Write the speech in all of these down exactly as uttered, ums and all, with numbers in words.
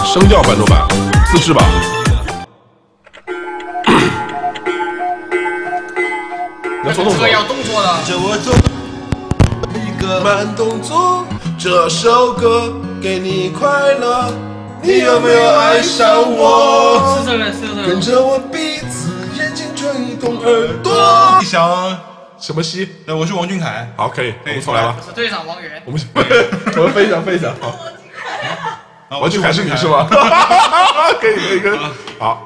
声调伴奏版，自制吧。要做动作， 要动作的。 这我做一个慢动作，这首歌给你快乐，你有没有爱上我？ 是这个，是这个。 跟着我鼻子、眼睛转移动耳朵。 想什么戏？ 呃，我是王俊凯。 好，可以，我们重来吧。 是队长王源。 我们我们分享分享。好，王俊凯是你是吗？可以可以可以。好。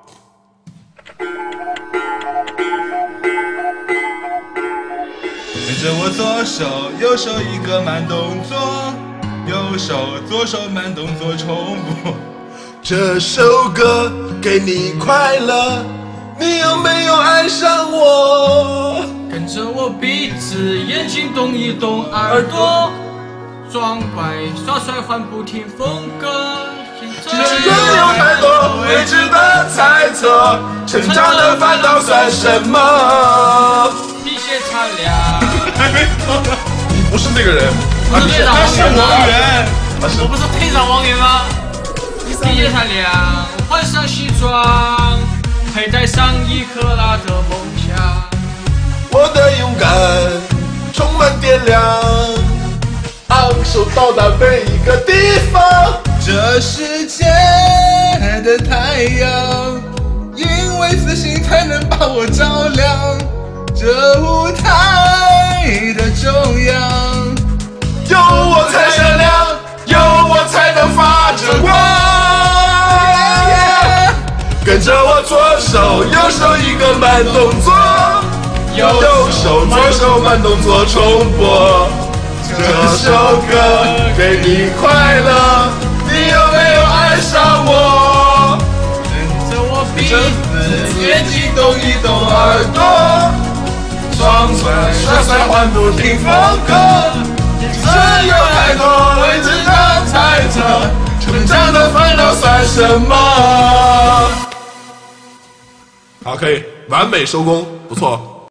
跟着我左手右手一个慢动作，右手左手慢动作重复。 这首歌给你快乐，你有没有爱上我？ 跟着我鼻子眼睛动一动耳朵，装乖耍帅换不停风格。 这有太多未知的猜测，成长的烦恼算什么？ 皮鞋擦亮。 你不是那个人， 不是队长王源吗？ 我不是队长王源吗？皮鞋擦亮，换上西装，佩戴上一克拉的梦想。 我的勇敢充满电量，昂首到达每一个地方。 这世界的太阳，因为自信才能把我照亮。这舞台的中央， 有我才闪亮，有我才能发着光。跟着我左手右手一个慢动作，右手左手慢动作重播。这首歌给你快乐，你有没有爱上我？ 跟着我鼻子眼睛动一动耳朵，装帅耍帅换不停风格。这有太多未知的猜测，成长的烦恼算什么？ 好，可以，完美收工，不错。